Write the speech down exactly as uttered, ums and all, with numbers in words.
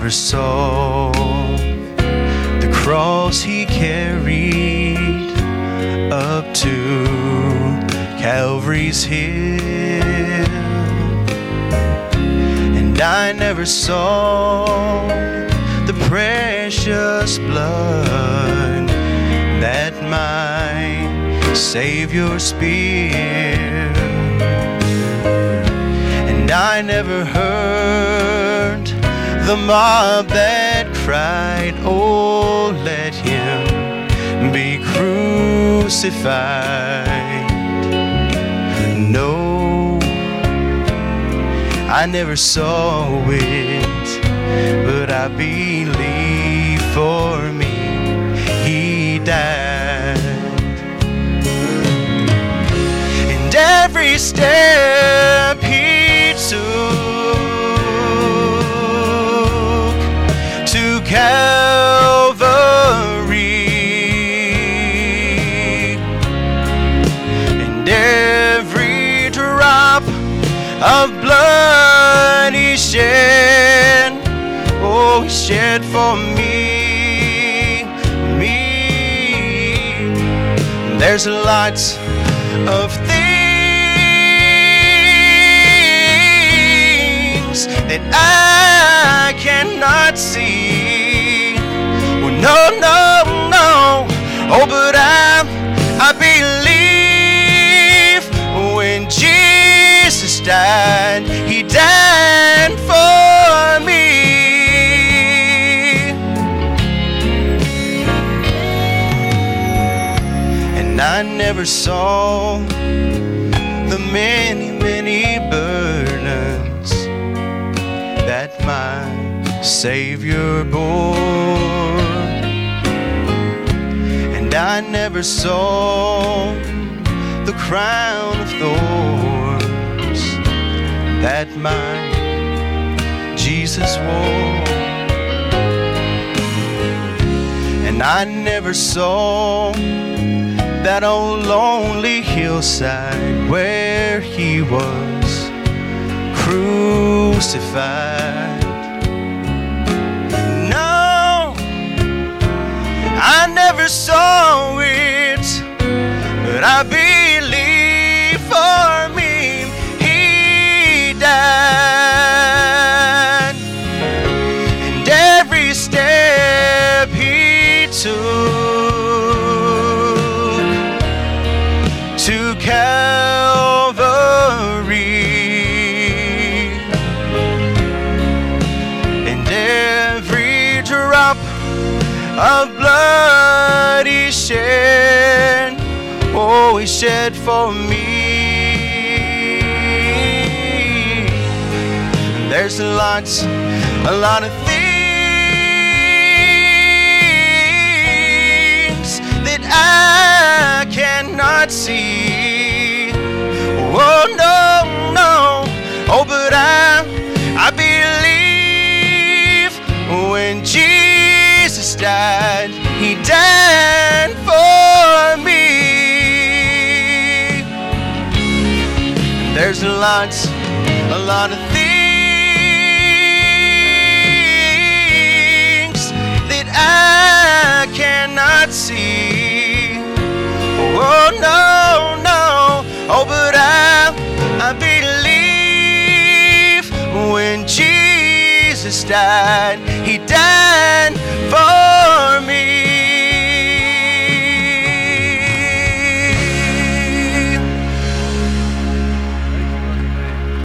never saw the cross he carried up to Calvary's hill, and I never saw the precious blood that my Savior spilled, and I never heard the mob that cried, oh, let him be crucified. No, I never saw it, but I believe for me he died. And every step he took to Calvary, and every drop of blood he shed, oh, he shed for me, me. There's lots of things that I cannot see. Well, no, no, no. Oh, but I, I believe when Jesus died, he died for me. And I never saw the many, many burdens that my Savior bore, and I never saw the crown of thorns that my Jesus wore, and I never saw that old lonely hillside where he was crucified. No, I never saw it, but I believe for me he died. And every step he took to Calvary, and every drop of blood he shed, oh, he shed for me. There's lots, a lot of things that I cannot see. Oh, no, no. Oh, but I, I believe when Jesus died, he died for me. There's lots, a lot of things that I cannot see. Oh, no, no. Oh, but I, I believe when Jesus died, he died